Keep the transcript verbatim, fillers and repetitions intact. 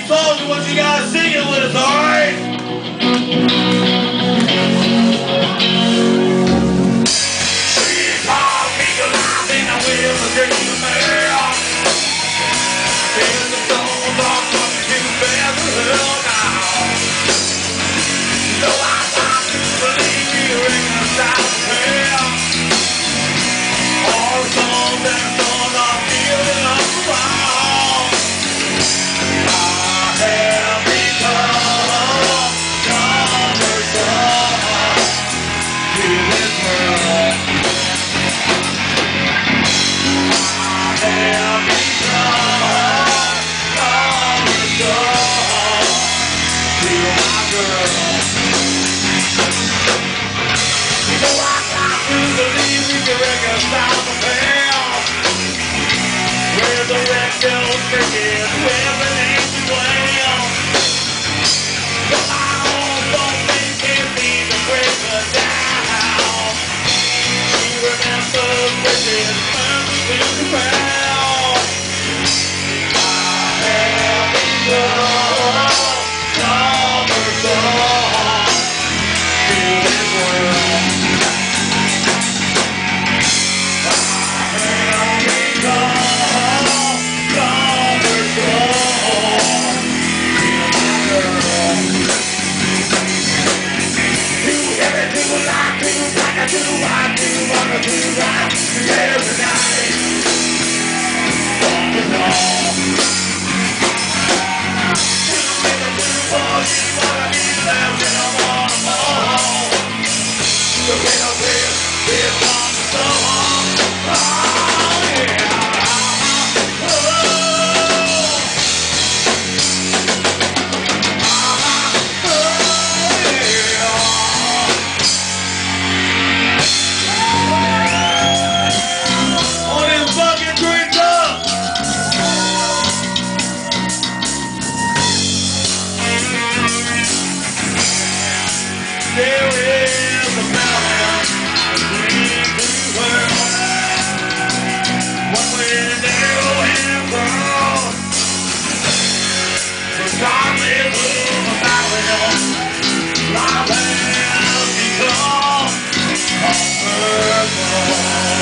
these songs and what you guys singing with us, alright? She's all me alive and I will forget the mail. And the songs are coming to bear the hell now. So I want to believe you reconcile the hell. All the songs that are sung are feeling up the wall. I have become cumbersome to this world. I have become cumbersome to my girl. You know I got to believe we can reconcile the past. Where the red goes cricket, where the names well. But my own don't think it needs to break her down. She remembers bridges burned to the ground. I have become cumbersome to this world. I do, I do, wanna do right every night. Wanna know. Do it, do for you, wanna be left and I wanna know. The real, real, real on the song. Oh, yeah. There is a mountain between two worlds. One way narrow and broad. Regardless of the battle, life has become a purple.